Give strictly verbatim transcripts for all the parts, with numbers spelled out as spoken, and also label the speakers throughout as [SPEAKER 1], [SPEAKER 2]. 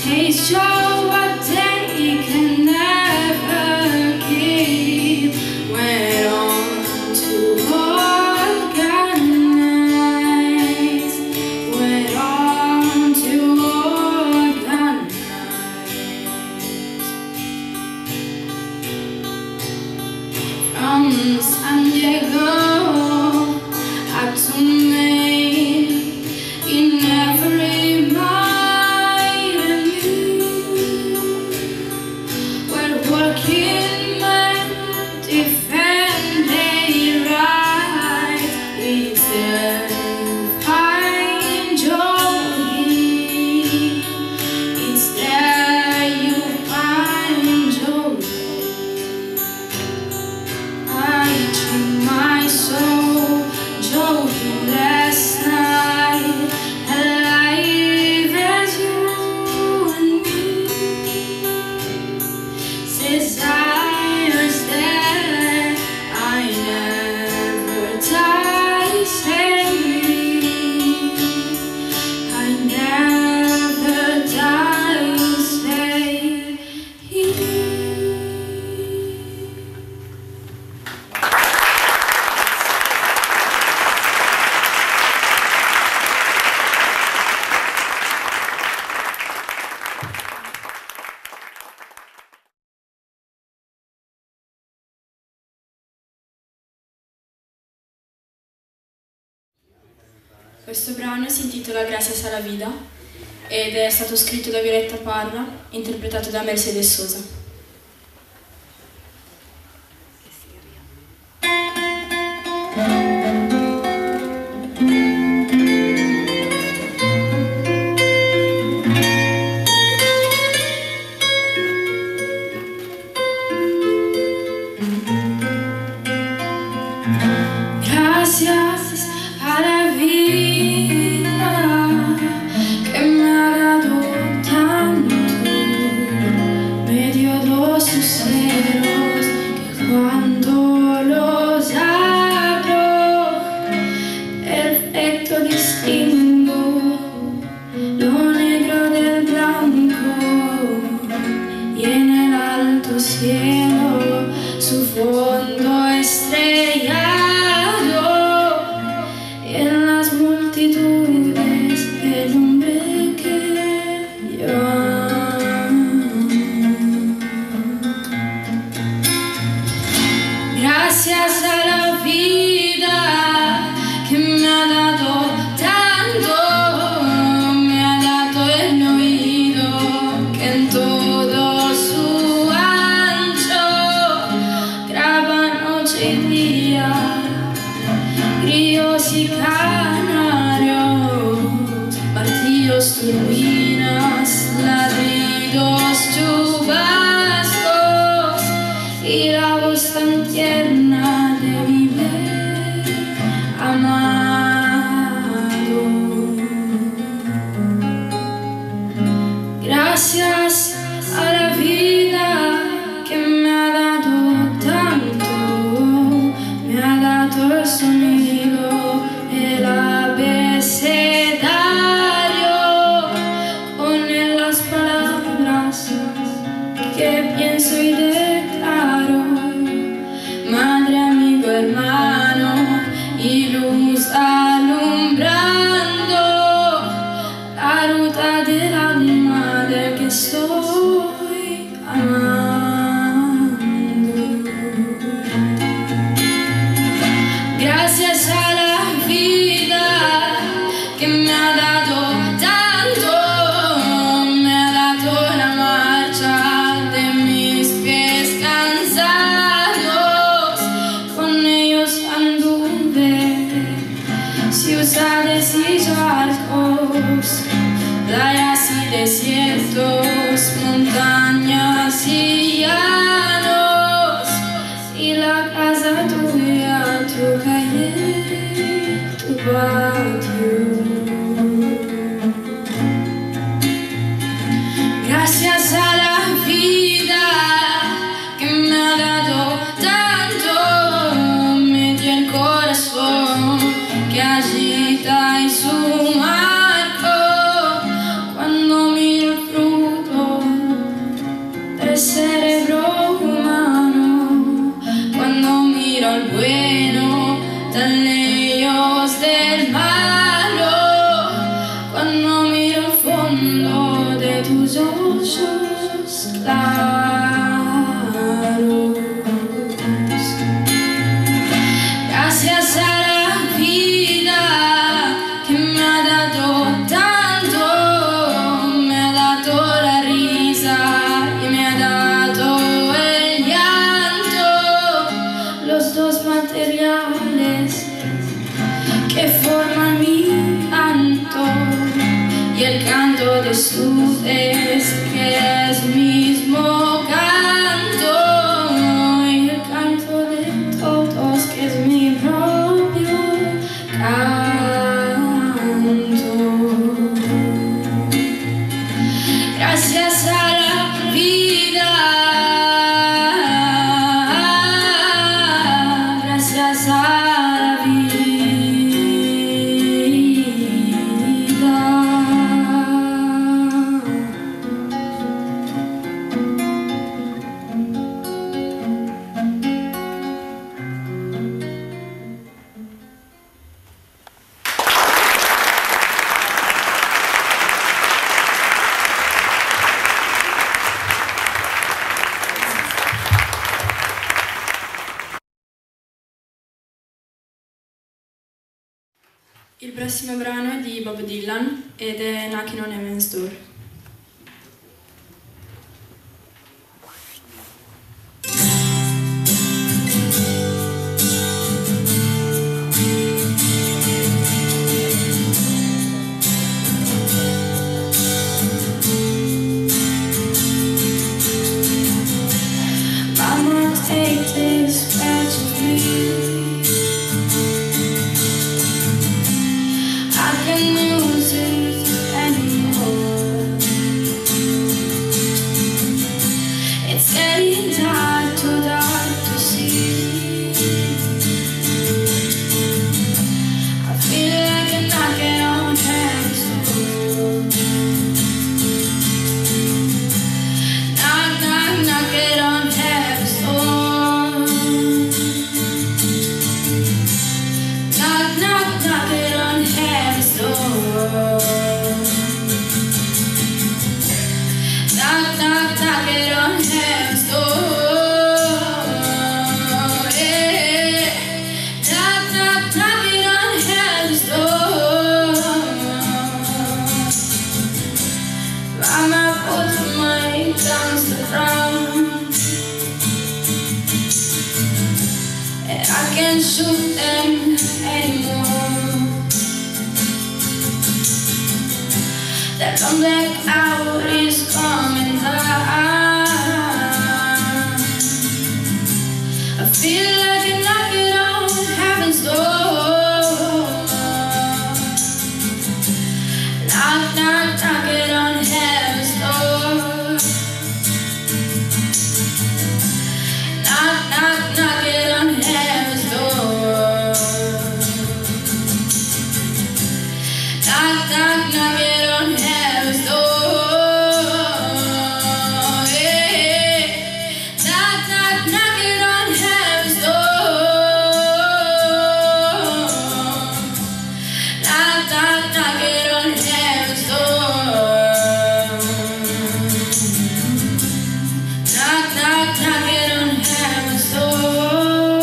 [SPEAKER 1] Questo brano si intitola Gracias a la vida ed è stato scritto da Violetta Parra, interpretato da Mercedes Sosa. Gracias a la vida que me ha dado tanto, me dio dos luceros que cuando los abro perfecto distingo lo negro del blanco y en el alto cielo su fondo estrellado. Gracias a la vida que me ha dado tanto, me ha dado el oído que en todo su ancho graba noche y día, grillos y canarios, martillos, turbinas, ladridos, chubascos y la voz tan tierna de mi bebé amado. Gracias a la vida que me ha dado tanto, me ha dado el sonido, el abecedario, con él las palabras que pienso y declaro. Madre, amigo, hermano y luz alumbrando la ruta del alma del que estoy amando. Gracias a la vida que me ha dado tanto, me ha dado la marcha de mis pies cansados. Ciudades y charcos, playas y desiertos, montañas y llanos, y la casa tuya, tu calle, tu patio. Gracias a la vida que me ha dado tanto, me dio el corazón que agita en su marco cuando miro el fruto tus ojos claros. Gracias a la vida que me ha dado tanto, me ha dado la risa y me ha dado el llanto, los dos materiales que forman mi canto y el canto de ustedes que es mismo canto y el canto de todos que es mi propio canto. Gracias a la vida, gracias a la vida. Il prossimo brano è di Bob Dylan ed è Knockin' on Heaven's Door. Mama, take this badge of me. I can't shoot them anymore. That long black hour is coming down. I feel like a knocking on heaven's door. Knock, knock, knocking on heaven's door. Knock, knock, knocking on heaven's door. Knock, knock, knocking on heaven's door. Yeah. Knock, knock, knocking on heaven's door. Knock, knock, knocking on heaven's door. Knock, knock, knocking on heaven's door.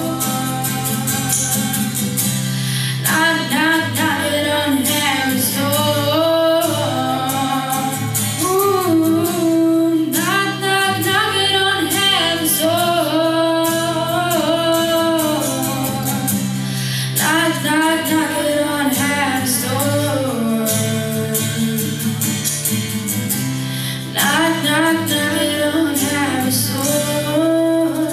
[SPEAKER 1] Knock, knock, knocking on heaven's door. Ooh, knock, knock, knocking on heaven's door. Knock, knock, knocking on heaven's door. Knock, knock, knocking on heaven's door.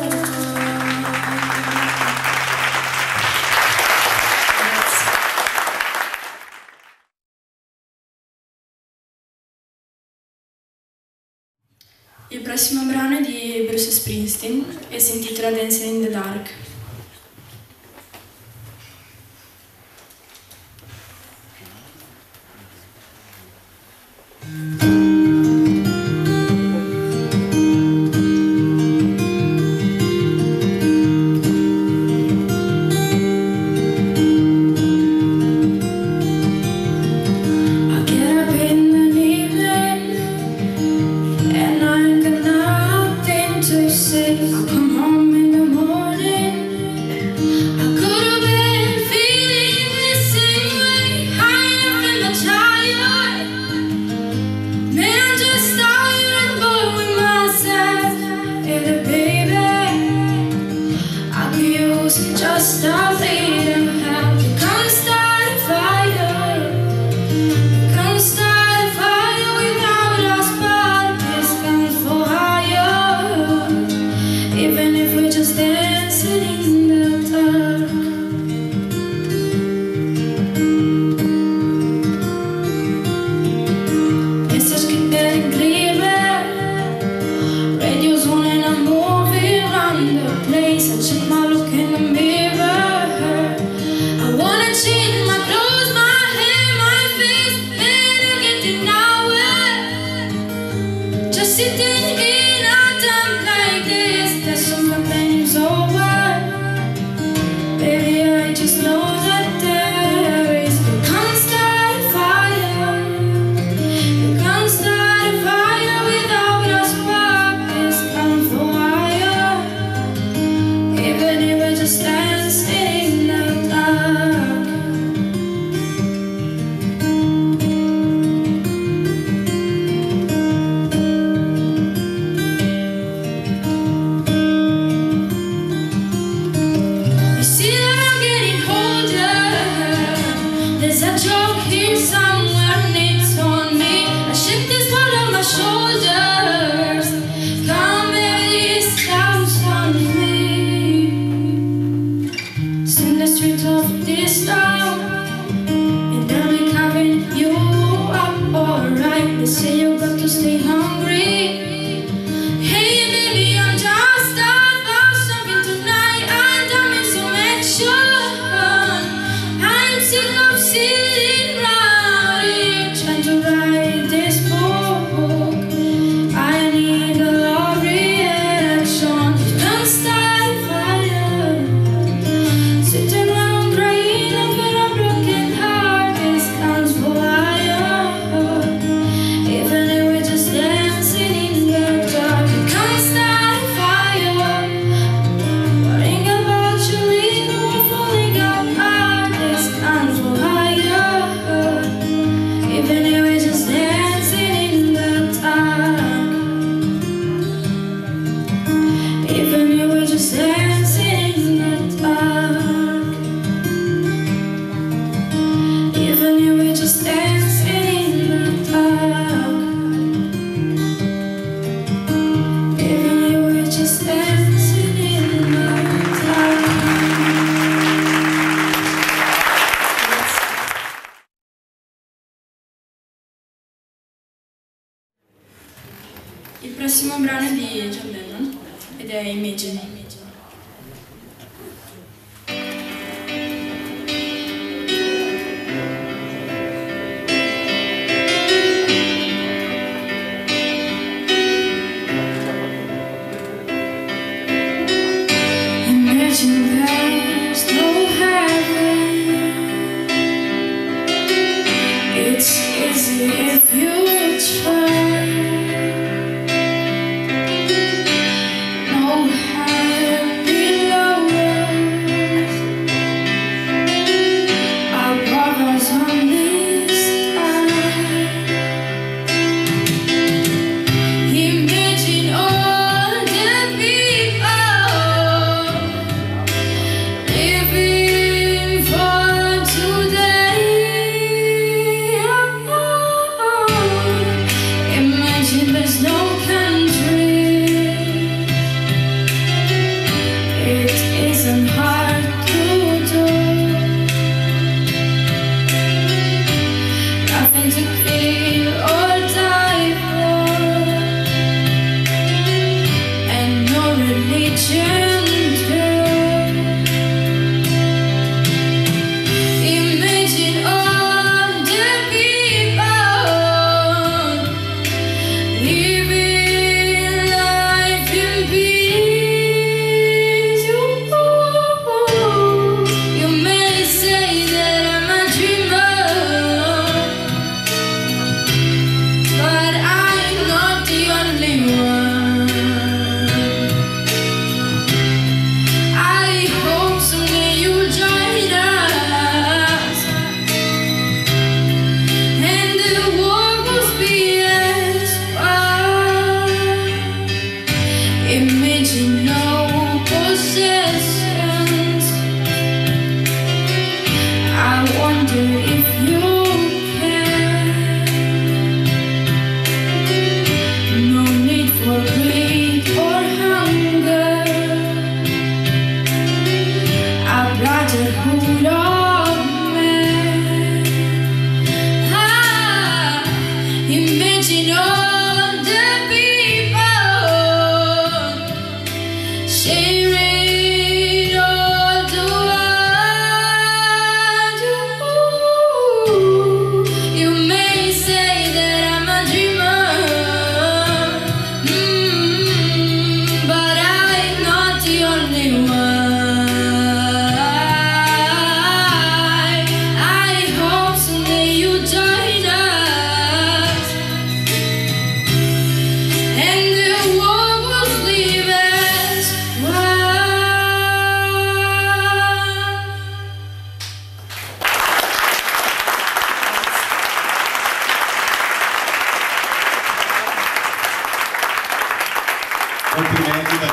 [SPEAKER 1] Il prossimo brano è di Bruce Springsteen e si intitola Dancing in the Dark. I get up in the evening sitting in a dump like this. There's some pain's over. Baby, I just know that there is. You can't start a fire. You can't start a fire without a spark. It's come for fire. Even if we're just dancing in the dark. You see that I'm getting older. There's a joke here somewhere and it's on me. I shake this part of my shoulders. Come baby, this comes on me. Sing the streets of this town, and they'll be carving you up alright. They say you got to stay hungry. Hey baby, I'm just about something tonight, and I'm in some action. I'm sick of sitting round here trying to write this book. I need a love reaction. You can't start a fire. Sitting around crying over a broken heart. This comes for fire. Even if we're just dancing in the dark. You can't start a fire. Worrying about you leaving or falling apart. This comes for fire. Even if we're just dancing in the dark. Even if we're just dancing in the dark. Even if we're just dancing in the dark. Even if we're just dancing in the dark. Il prossimo brano è di John Lennon ed è Imagine. Imagine there's no heaven. It's easy if you try. No heaven.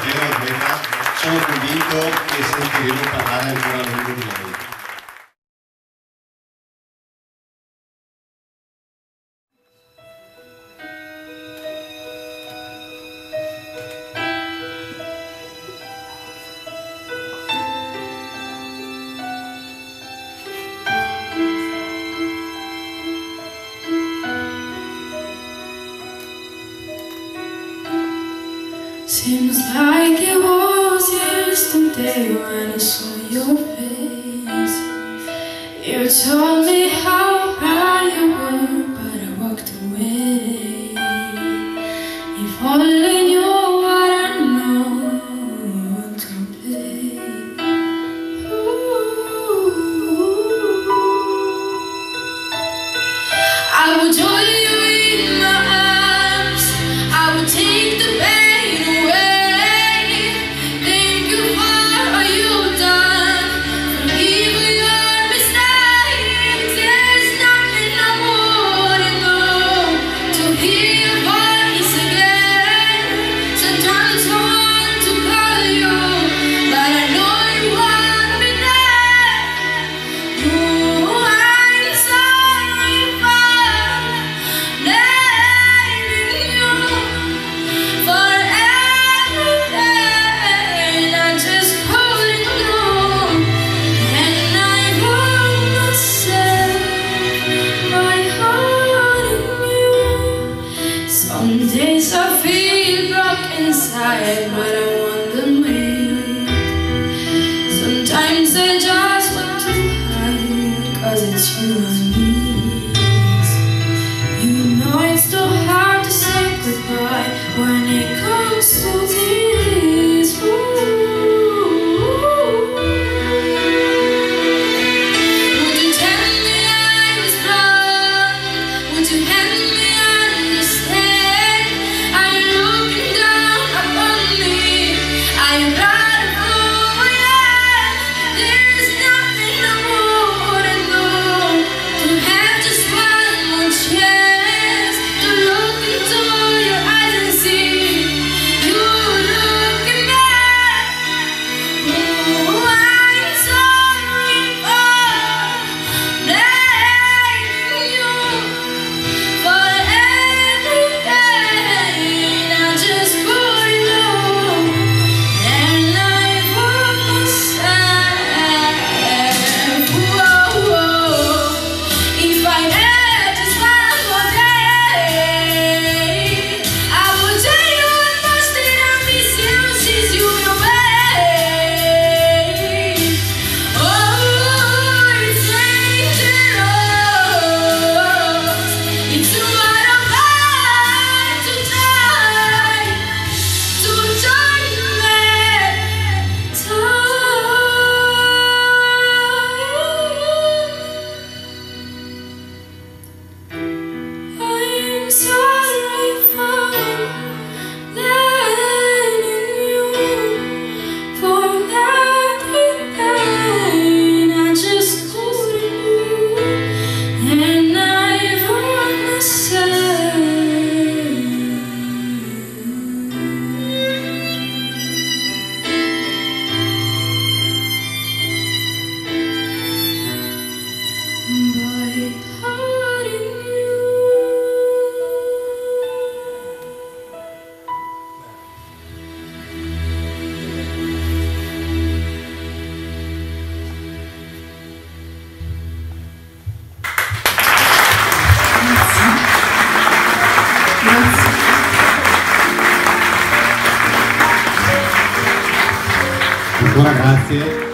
[SPEAKER 2] davvero bella, sono convinto che sentiremo parlare ancora a lungo di lei.
[SPEAKER 1] Seems like it was yesterday when I saw your face. You told me how proud you were, but I walked away. If only knew what I know today. Ooh. I would join you in my arms. I would take the bed. Some days I feel broken inside, but I want them weak. Sometimes I just want to hide, cause it's you and me. You know it's too hard to say goodbye when it comes to this. Ooh. Would you tell me I was wrong? Would you help me understand?
[SPEAKER 2] Ancora grazie.